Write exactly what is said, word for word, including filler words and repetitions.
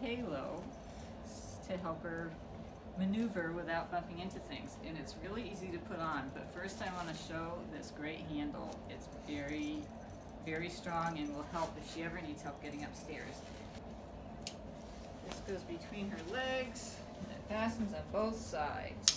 halo to help her maneuver without bumping into things. And it's really easy to put on, but first I want to show this great handle. It's very, very strong and will help if she ever needs help getting upstairs. This goes between her legs and it fastens on both sides.